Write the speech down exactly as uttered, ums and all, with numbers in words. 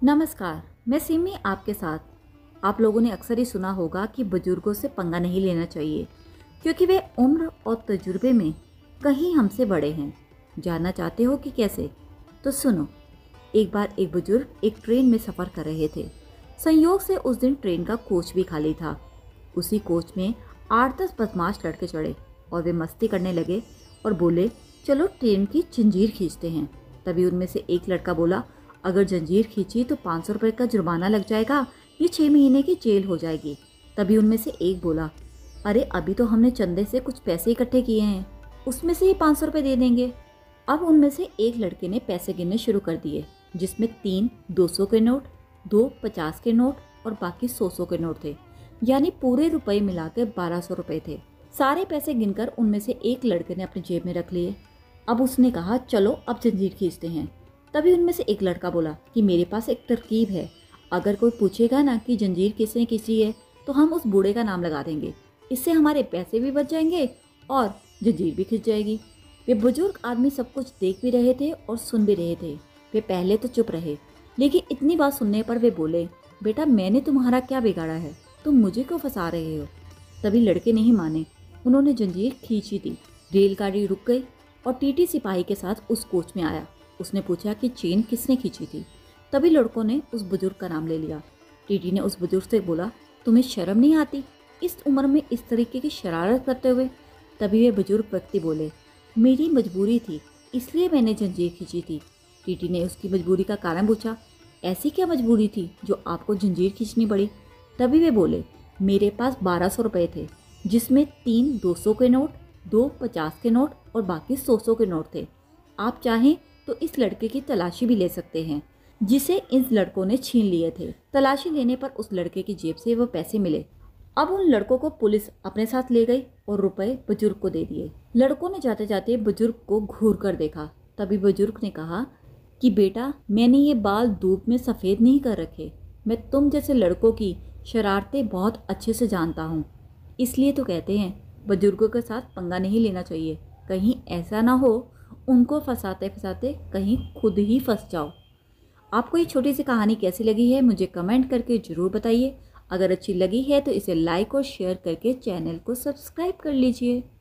नमस्कार, मैं सिमी आपके साथ। आप लोगों ने अक्सर ही सुना होगा कि बुजुर्गों से पंगा नहीं लेना चाहिए क्योंकि वे उम्र और तजुर्बे में कहीं हमसे बड़े हैं। जानना चाहते हो कि कैसे? तो सुनो। एक बार एक बुजुर्ग एक ट्रेन में सफ़र कर रहे थे। संयोग से उस दिन ट्रेन का कोच भी खाली था। उसी कोच में आठ दस बदमाश लड़के चढ़े और वे मस्ती करने लगे और बोले, चलो ट्रेन की जंजीर खींचते हैं। तभी उनमें से एक लड़का बोला, अगर जंजीर खींची तो पाँच सौ रुपये का जुर्माना लग जाएगा, ये छः महीने की जेल हो जाएगी। तभी उनमें से एक बोला, अरे अभी तो हमने चंदे से कुछ पैसे इकट्ठे किए हैं, उसमें से ही पाँच सौ रुपये दे देंगे। अब उनमें से एक लड़के ने पैसे गिनने शुरू कर दिए, जिसमें तीन दो सौ के नोट, दो पचास के नोट और बाकी सौ सौ के नोट थे। यानी पूरे रुपए मिलाकर बारह सौ रुपये थे। सारे पैसे गिनकर उनमें से एक लड़के ने अपनी जेब में रख लिए। अब उसने कहा, चलो अब जंजीर खींचते हैं। तभी उनमें से एक लड़का बोला कि मेरे पास एक तरकीब है, अगर कोई पूछेगा ना कि जंजीर किसने खींची है तो हम उस बूढ़े का नाम लगा देंगे, इससे हमारे पैसे भी बच जाएंगे और जंजीर भी खींच जाएगी। वे बुजुर्ग आदमी सब कुछ देख भी रहे थे और सुन भी रहे थे। वे पहले तो चुप रहे, लेकिन इतनी बात सुनने पर वे बोले, बेटा मैंने तुम्हारा क्या बिगाड़ा है, तुम मुझे क्यों फंसा रहे हो? तभी लड़के नहीं माने, उन्होंने जंजीर खींची थी। रेलगाड़ी रुक गई और टीटी सिपाही के साथ उस कोच में आया। उसने पूछा कि चेन किसने खींची थी। तभी लड़कों ने उस बुजुर्ग का नाम ले लिया। टीटी ने उस बुजुर्ग से बोला, तुम्हें शर्म नहीं आती इस उम्र में इस तरीके की शरारत करते हुए? तभी वे बुजुर्ग व्यक्ति बोले, मेरी मजबूरी थी इसलिए मैंने जंजीर खींची थी। टीटी ने उसकी मजबूरी का कारण पूछा, ऐसी क्या मजबूरी थी जो आपको जंजीर खींचनी पड़ी? तभी वे बोले, मेरे पास बारह सौ रुपये थे, जिसमें तीन दो सौ के नोट, दो पचास के नोट और बाकी सौ सौ के नोट थे। आप चाहें तो इस लड़के की तलाशी भी ले सकते हैं, जिसे इन लड़कों ने छीन लिए थे। तलाशी लेने पर उस लड़के की जेब से वो पैसे मिले। अब उन लड़कों को पुलिस अपने साथ ले गई और रुपए बुजुर्ग को दे दिए। लड़कों ने जाते जाते बुजुर्ग को घूर कर देखा। तभी बुजुर्ग ने कहा कि बेटा मैंने ये बाल धूप में सफ़ेद नहीं कर रखे, मैं तुम जैसे लड़कों की शरारतें बहुत अच्छे से जानता हूँ। इसलिए तो कहते हैं बुजुर्गों के साथ पंगा नहीं लेना चाहिए, कहीं ऐसा ना हो उनको फंसाते फंसाते कहीं खुद ही फंस जाओ। आपको ये छोटी सी कहानी कैसी लगी है मुझे कमेंट करके ज़रूर बताइए। अगर अच्छी लगी है तो इसे लाइक और शेयर करके चैनल को सब्सक्राइब कर लीजिए।